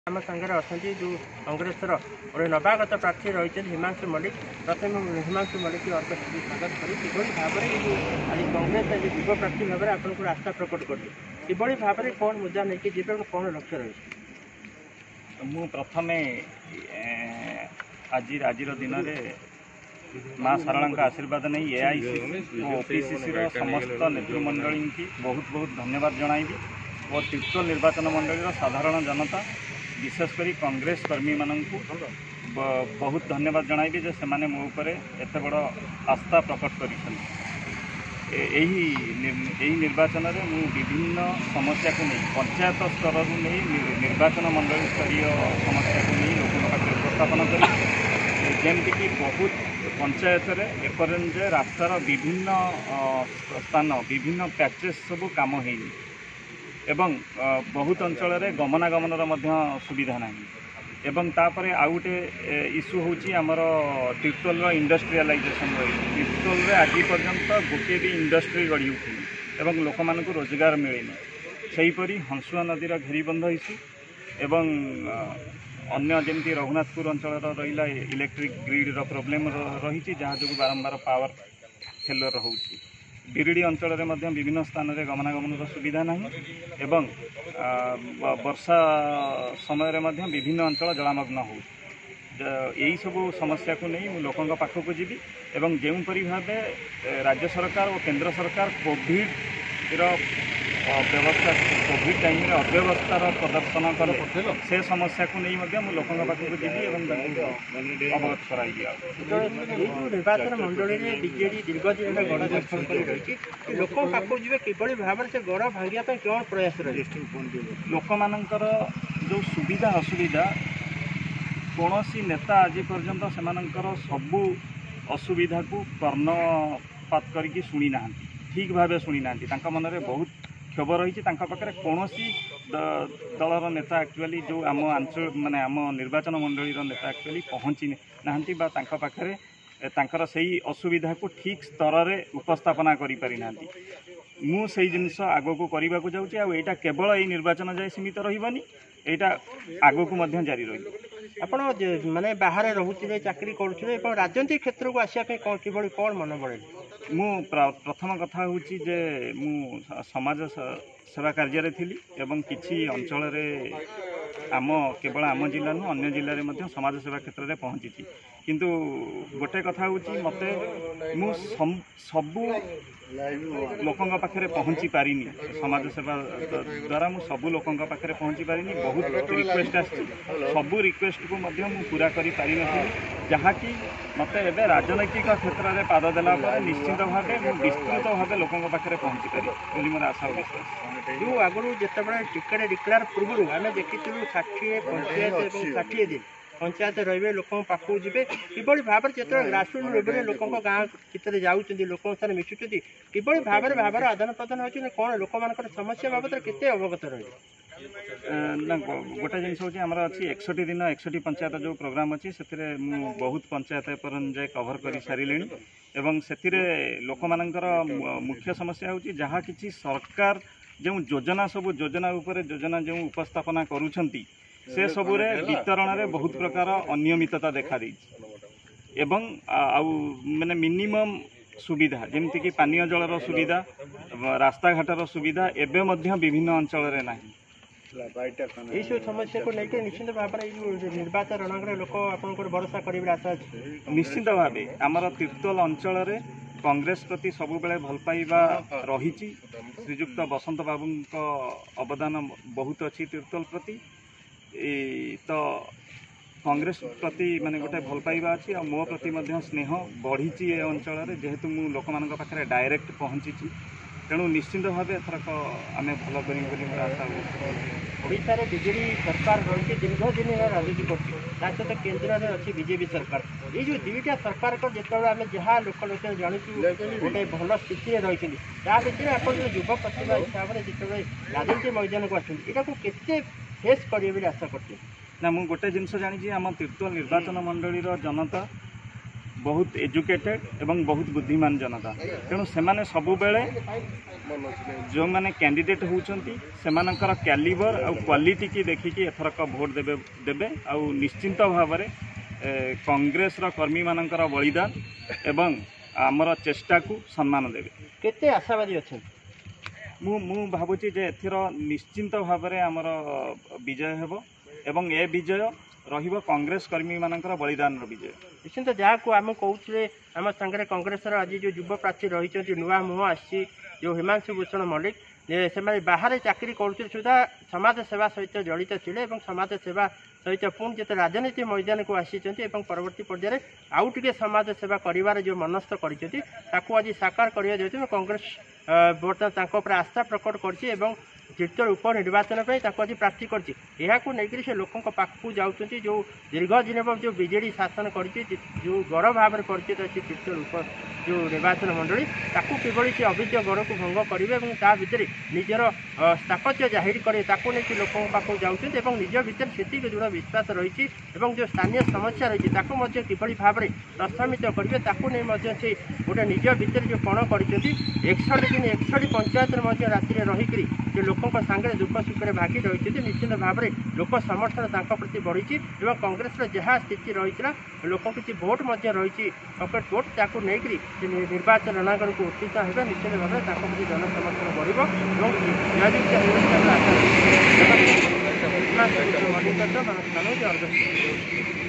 आम सागर अच्छा जो कांग्रेस गोटे नवागत प्रार्थी रही हिमांशु मल्लिक प्रथम हिमांशु मल्लिक अर्कस्थ स्वागत करी भाव में आज कांग्रेस युव प्रार्थी भाव में आपको आस्था प्रकट कर भाव में कौन मुद्दा नहीं कि कौन लक्ष्य रही मु प्रथमे आज दिन में माँ सारला आशीर्वाद नहीं एआईसीसी और ओपीसीसी समस्त नेतृमंडली की बहुत बहुत धन्यवाद जनइबी और तीर्तोल निर्वाचन मंडली साधारण जनता विशेषकर कांग्रेस कर्मी मानू बहुत धन्यवाद जनइबी जे से मो एत बड़ आस्था प्रकट कर निर्वाचन में मु विभिन्न समस्या को नहीं पंचायत स्तर नहीं निर्वाचन मंडल स्तरीय समस्या को नहीं लोक उपस्थापन कर जमीक बहुत पंचायत एपर्यंत रास्तार विभिन्न स्थान विभिन्न पैचेस सब कम है एवं बहुत अंचल गमनागमन सुविधा ना एवं तापर आउ गोटे इश्यू होची आमर तीर्तोल इंडस्ट्रियलाइजेशन रही तीर्तोल आज पर्यंत गोटे भी इंडस्ट्री गढ़ी उठिनी एवं लोक मान रोजगार मिलेनी सेहीपरि हंसुआ नदीर घेरीबंध इश्यू एवं अन्य जमी रघुनाथपुर अंचल रहा इलेक्ट्रिक ग्रिड प्रोब्लेम रही जहाँ जो बारंबार पावर फेलर होची बिरिडी अंचल विभिन्न स्थान में गमनागमन सुविधा ना एवं वर्षा समय विभिन्न अंचल जलामग्न हो यही सब समस्या को नहीं लोकों पाखक जीवी एवं जोपरी भाव राज्य सरकार और केंद्र सरकार कोविड व्यवस्था कोविड टाइम में अव्यवस्थार प्रदर्शन कले से समस्या को नहीं लोकों पाखक जीवी अवगत कराइबी निर्वाचन मंडल में बीजेडी दीर्घ दिन गड़ दर्शन कर लोक पाखक जी किभली भाव से गड़ भांगा कौन प्रयास रही लोक मानकर जो सुविधा असुविधा कौन सी नेता आज पर्यंत से सबू असुविधा को कर्णपात करके शुणी ना ठीक भाव शुणी ना मन में बहुत क्षोभ रही पाखे कौन दलर नेता एक्चुअली जो आम आंचल माने आम निर्वाचन मंडली नेता एक्चुअली पहुँची ना तांकर सही असुविधा को ठीक स्तर में उपस्थापना करि ना मु से जिनस आग को करने को जाऊँगी आईटा केवल यही निर्वाचन जाए सीमित रही यहाँ आग को जारी रही आपण माने बाहर रोचे चाकरी करुले राजनीतिक क्षेत्र को आसापी कि कौन मन बढ़े मु प्रथम कथा हूँ जे मु समाज सेवा कार्य थी एवं किसी अंचल आम केवल आम जिला नु अन्य जिले में समाज सेवा क्षेत्र में पहुँची किंतु गोटे कथा हूँ मत मु सबू लोकों पाखे पहुँची पारिनी समाज सेवा द्वारा मु सबू लोकों पाखे पहुँची पारिनी बहुत रिक्वेस्ट आसी सबू रिक्वेस्ट को पूरा करी पारि नथि जहाँकि मत एवं राजनैतिक क्षेत्र में पाद देला निश्चित भाव विस्तृत भाव लोकों पाखे पहुँची पारि मोर आशा और विश्वास जो आगु जिते टिकेट डिक्लेयर पूर्व आम देखी 60 पंचायत 60 दिन पंचायत रे लोक पाखक जी किभली भाव में जो ग्रासरूट लेवल लोक गाँव भितर जाऊँच लोक साथ मिशुच्च किभली भाव में भावर आदान प्रदान हो कौन लोक मान समस्या बाबद के अवगत रही ना गोटे जिन हूँ आमर अच्छी 61 दिन 61 पंचायत जो प्रोग्राम अच्छी से बहुत पंचायत एपर्यंत जाए कभर कर सारे एवं से लोक मानकर मुख्य समस्या हूँ जहाँ कि सरकार जो योजना सब योजना उपर योजना जो उपस्थापना करुछंती से सबुरे वितरण में बहुत प्रकार अनियमितता देखा एवं आउ माने मिनिमम सुविधा जमती कि पानीय जलर सुविधा रास्ता घाटर सुविधा एवं विभिन्न अंचल ना यही सब समस्या को लेकर निश्चित भाव में निर्वाचन रणंग लोक आप भरोसा कर आशा निश्चित भाव आमर तीर्तोल अंचल कांग्रेस प्रति सब बेले भल पाइबा रही श्रीजुक्त बसंत बाबू अवदान बहुत अच्छी तीर्तोल प्रति तो कांग्रेस प्रति माने गोटे भल पाइबा अच्छी आ मो प्रति स्नेह बढ़ी ए अंचल जेहेतु मु लोक मान पाखे डायरेक्ट पहुँची तेणु निश्चित भाव एथरक आम भल कर आशा ओडिशा रे बीजेडी सरकार रही दीर्घ दिन राजनीति कर केन्द्र में अच्छी बीजेपी सरकार ये जो दुईटा सरकार को जो आम जहाँ लोक जानूँ गोटे भल स्थिति रही भर आप युव प्रतिभा हिसाब से जो राजनीति मैदान को आसते फेस करेंगे आशा करते ना मु गोटे जिनस जानी आम तीर्तोल निर्वाचन मंडली जनता बहुत एजुकेटेड एवं बहुत बुद्धिमान जनता तेणु से सबु बेले जो मैंने कैंडिडेट होती सेमानकर कैलिबर आ क्वालिटी की देखिकी एथरक भोट देबे देबे आ निश्चिंत भाव में कांग्रेस कर्मी मानकर बलिदान एवं आमर चेष्टा को सम्मान देवे केते आशावादी अच्छा मु भावुची जे एथिर निश्चिंत भाव में आमर विजय हेब एवं ए विजय रहिबो कांग्रेस कर्मी मानकर बलिदान विजय निश्चिंत जहाँ को आम कहूँ आम सागर कांग्रेस आज जो युव प्रार्थी रही नुआ मुह आसी जो हिमांशु भूषण मल्लिक से बाहर चाकरी कर सुधा समाज सेवा सहित जड़ित थे समाज सेवा सहित पुणी जिते राजनीति मैदान को आसी परवर्ती पर्यायर आउ टे समाज सेवा कर जो मनस्थ कर आज साकार करने जेहेतु कांग्रेस बर्तमान आस्था प्रकट कर तिरतोल उपनिर्वाचन आज प्रार्थी कर से लोकों पाखक जाऊँच जो दीर्घ दिन जो बीजेडी शासन कर जो गढ़ भाव में परिचित अच्छी तिरतोल उप जो निर्वाचन मंडली ताकू किभली से अभिज्ञ गढ़ को भंग करेंगे और ता भितर निजर स्थापत्य जाहिर करें ताकू नहीं लोकों पाखक जाऊँच निज भितर से दृढ़ विश्वास रही जो स्थानीय समस्या रही किभली भाव में प्रशमित करेंगे ताकू नहीं से गोटे निज भितर जो कण कर 61 दिन 61 पंचायत राति रहीकि जो लोकों सांगे दुख सुख में भागी रही निश्चित भाव में लोक समर्थन प्रति बढ़ी और कांग्रेस जहाँ स्थिति रही लोक किसी भोट रही पकेट भोट ताकू नहीं निर्वाचन रणांगण को उत्थित होगा निश्चित भाव में प्रति जनसमर्थन बढ़ और